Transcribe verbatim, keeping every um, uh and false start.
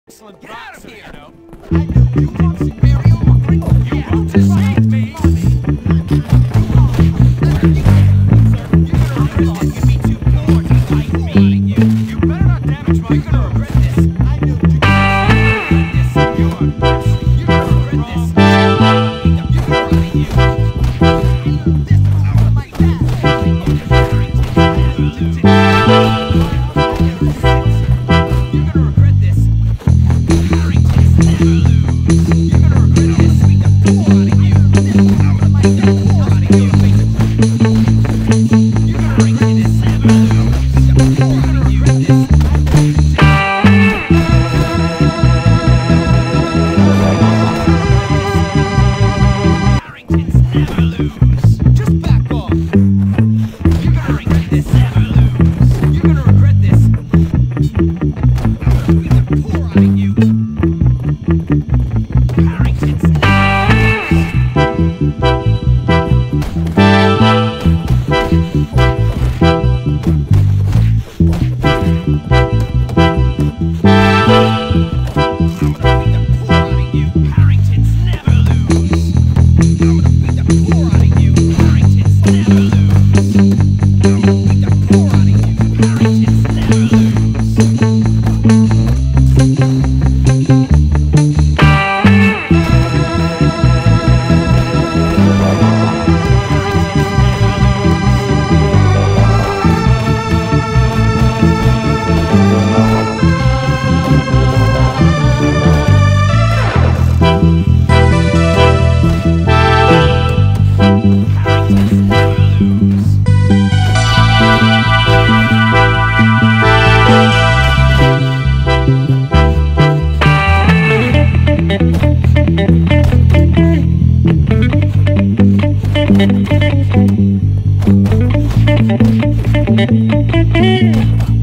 Excellent boxer, you know. I knew you want some burial. You want to save me. You'd be too poor to fight me. You, you better not damage my. You're gonna regret this. I knew you. This. You're. You're gonna regret this. You're gonna regret you. This was like that. You're gonna regret this. Thank you.